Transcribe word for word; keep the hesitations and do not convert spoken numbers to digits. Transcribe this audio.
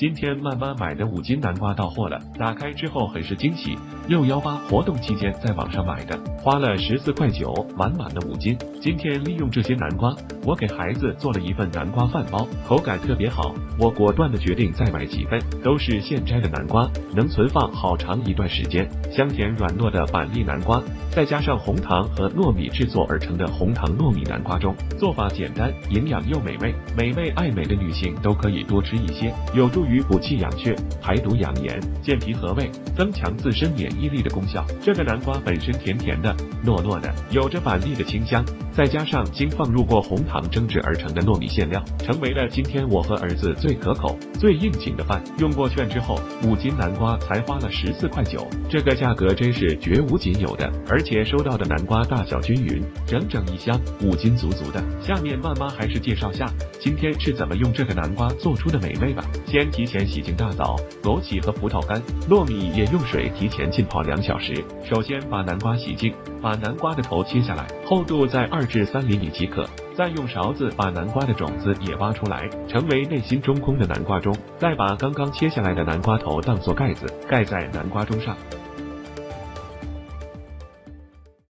今天慢慢买的五斤南瓜到货了，打开之后很是惊喜，六一八活动期间在网上买的，花了十四块九，满满的五斤。今天利用这些南瓜，我给孩子做了一份南瓜饭包，口感特别好。我果断的决定再买几份，都是现摘的南瓜，能存放好长一段时间。香甜软糯的板栗南瓜，再加上红糖和糯米制作而成的红糖糯米南瓜盅，做法简单，营养又美味。每位爱美的女性都可以多吃一些，有助于补气养血、排毒养颜、健脾和胃，增强自身免疫力的功效。这个南瓜本身甜甜的、糯糯的，有着板栗的清香，再加上经放入过红糖蒸制而成的糯米馅料，成为了今天我和儿子最可口、最应景的饭。用过券之后，五斤南瓜才花了十四块九，这个价格真是绝无仅有的。而且收到的南瓜大小均匀，整整一箱，五斤足足的。下面慢慢还是介绍下今天是怎么用这个南瓜做出的美味吧。先提前洗净大枣、枸杞和葡萄干，糯米也用水提前浸泡两小时。首先把南瓜洗净，把南瓜的头切下来，厚度在二至三厘米即可。再用勺子把南瓜的种子也挖出来，成为内心中空的南瓜盅。再把刚刚切下来的南瓜头当做盖子，盖在南瓜盅上。